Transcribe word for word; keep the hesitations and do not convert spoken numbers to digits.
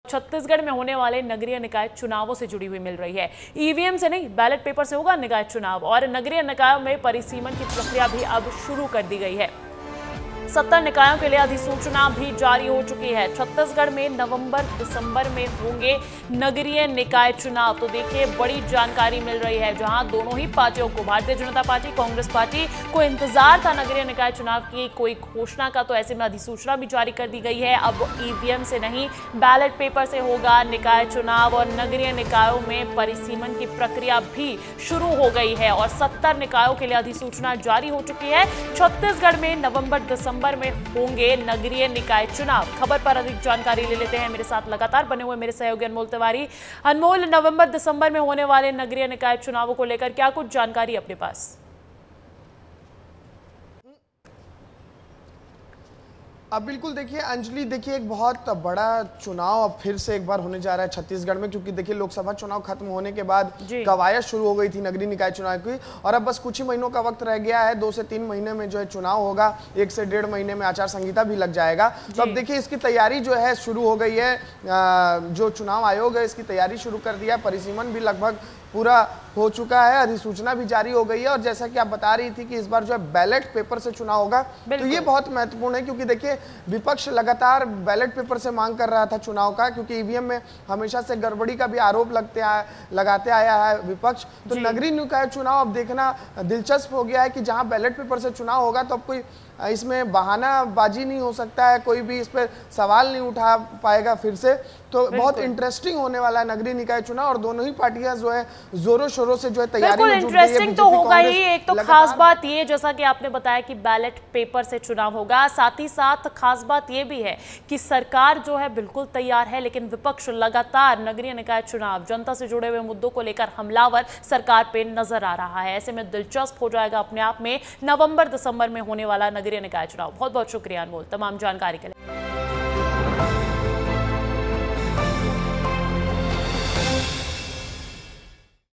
छत्तीसगढ़ में होने वाले नगरीय निकाय चुनावों से जुड़ी हुई मिल रही है। ईवीएम से नहीं, बैलेट पेपर से होगा निकाय चुनाव और नगरीय निकायों में परिसीमन की प्रक्रिया भी अब शुरू कर दी गई है। सत्तर निकायों के लिए अधिसूचना भी जारी हो चुकी है। छत्तीसगढ़ में नवंबर दिसंबर में होंगे नगरीय निकाय चुनाव। तो देखिए, बड़ी जानकारी मिल रही है, जहां दोनों ही पार्टियों को, भारतीय जनता पार्टी, कांग्रेस पार्टी को इंतजार था नगरीय निकाय चुनाव की कोई घोषणा का, तो ऐसे में अधिसूचना भी जारी कर दी गई है। अब ईवीएम से नहीं, बैलेट पेपर से होगा निकाय चुनाव और नगरीय निकायों में परिसीमन की प्रक्रिया भी शुरू हो गई है और सत्तर निकायों के लिए अधिसूचना जारी हो चुकी है। छत्तीसगढ़ में नवंबर दिसंबर में होंगे नगरीय निकाय चुनाव। खबर पर अधिक जानकारी ले लेते हैं, मेरे साथ लगातार बने हुए मेरे सहयोगी अनमोल तिवारी। अनमोल, नवंबर दिसंबर में होने वाले नगरीय निकाय चुनावों को लेकर क्या कुछ जानकारी अपने पास? अब बिल्कुल देखिए अंजलि, देखिए एक बहुत बड़ा चुनाव अब फिर से एक बार होने जा रहा है छत्तीसगढ़ में, क्योंकि देखिए लोकसभा चुनाव खत्म होने के बाद कवायद शुरू हो गई थी नगरीय निकाय चुनाव की और अब बस कुछ ही महीनों का वक्त रह गया है। दो से तीन महीने में जो है चुनाव होगा, एक से डेढ़ महीने में आचार संहिता भी लग जाएगा। तो अब देखिए इसकी तैयारी जो है शुरू हो गई है। जो चुनाव आयोग है इसकी तैयारी शुरू कर दिया, परिसीमन भी लगभग पूरा हो चुका है, अधिसूचना भी जारी हो गई है। और जैसा कि आप बता रही थी कि इस बार जो है बैलेट पेपर से चुनाव होगा, तो ये बहुत महत्वपूर्ण है, क्योंकि देखिए विपक्ष लगातार बैलेट पेपर से मांग कर रहा था चुनाव का, क्योंकि ईवीएम में हमेशा से गड़बड़ी का भी आरोप लगते आया लगाते आया है विपक्ष। तो नगरीय निकाय चुनाव अब देखना दिलचस्प हो गया है कि जहां बैलेट पेपर से चुनाव होगा तो अब कोई इसमें बहानाबाजी नहीं हो सकता है, कोई भी इस पर सवाल नहीं उठा पाएगा फिर से। तो बहुत इंटरेस्टिंग होने वाला है नगरीय निकाय चुनाव और दोनों ही पार्टियां जो है जोरों शोरों से जो है तैयारी में जुट गई है। इंटरेस्टिंग तो होगा ही। एक तो खास बात ये, जैसा कि आपने बताया कि बैलेट पेपर से चुनाव होगा, साथ ही साथ खास बात ये भी है कि सरकार जो है बिल्कुल तैयार है, लेकिन विपक्ष लगातार नगरीय निकाय चुनाव, जनता से जुड़े हुए मुद्दों को लेकर हमलावर सरकार पे नजर आ रहा है। ऐसे में दिलचस्प हो जाएगा अपने आप में नवंबर दिसंबर में होने वाला नगरीय निकाय चुनाव। बहुत बहुत शुक्रिया अनमोल तमाम जानकारी के लिए।